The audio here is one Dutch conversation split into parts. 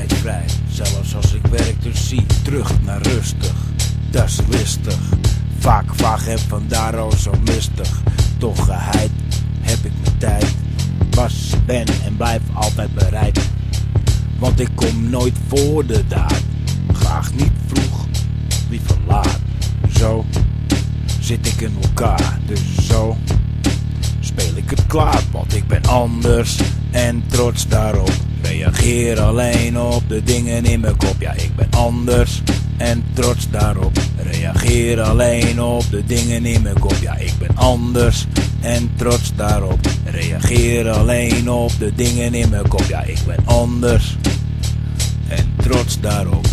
tijd vrij. Zelfs als ik werk dus zie, terug naar rustig. Dat is listig. Vaak vaag en vandaar al zo mistig. Toch geheid heb ik mijn tijd. Was, ben en blijf altijd bereid. Want ik kom nooit voor de daad. Graag niet vroeg, liever laat. Zo zit ik in elkaar, dus zo speel ik het klaar. Want ik ben anders en trots daarop. Reageer alleen op de dingen in mijn kop. Ja, ik ben anders en trots daarop. Reageer alleen op de dingen in mijn kop. Ja, ik ben anders en trots daarop. Reageer alleen op de dingen in mijn kop. Ja, ik ben anders en trots daarop.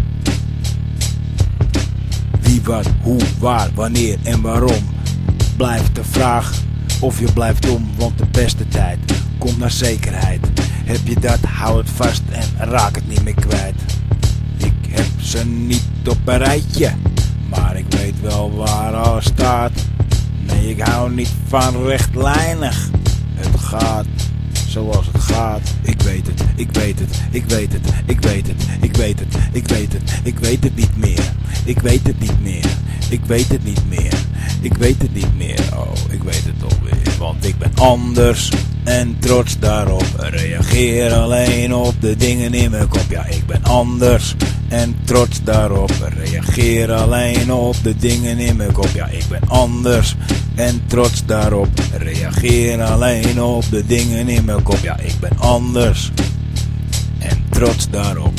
Wie, wat, hoe, waar, wanneer en waarom. Blijft de vraag of je blijft om. Want de beste tijd komt naar zekerheid. Heb je dat, hou het vast en raak het niet meer kwijt. Ik heb ze niet op een rijtje, maar ik weet wel waar alles staat. Nee, ik hou niet van rechtlijnig. Het gaat zoals het gaat. Ik weet het, ik weet het, ik weet het, ik weet het, ik weet het, ik weet het, ik weet het niet meer. Ik weet het niet meer, ik weet het niet meer, ik weet het niet meer. Oh, ik weet het alweer, want ik ben anders en trots daarop. Reageer alleen op de dingen in mijn kop. Ja, ik ben anders en trots daarop. Reageer alleen op de dingen in mijn kop. Ja, ik ben anders en trots daarop. Reageer alleen op de dingen in mijn kop. Ja, ik ben anders en trots daarop.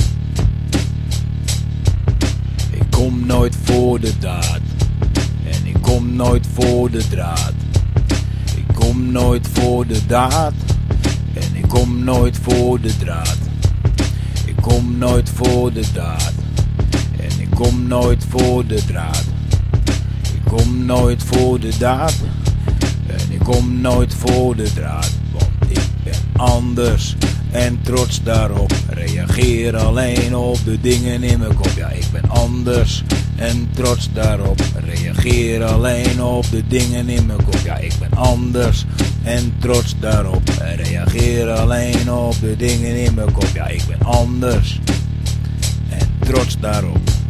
Ik kom nooit voor de daad en ik kom nooit voor de draad. Ik kom nooit voor de daad en ik kom nooit voor de draad. Ik kom nooit voor de daad en ik kom nooit voor de draad. Ik kom nooit voor de daad en ik kom nooit voor de draad. Want ik ben anders en trots daarop. Reageer alleen op de dingen in mijn kop. Ja, ik ben anders en trots daarop. Reageer alleen op de dingen in mijn kop. Ja, ik ben anders en trots daarop. Reageer alleen op de dingen in mijn kop. Ja, ik ben anders en trots daarop.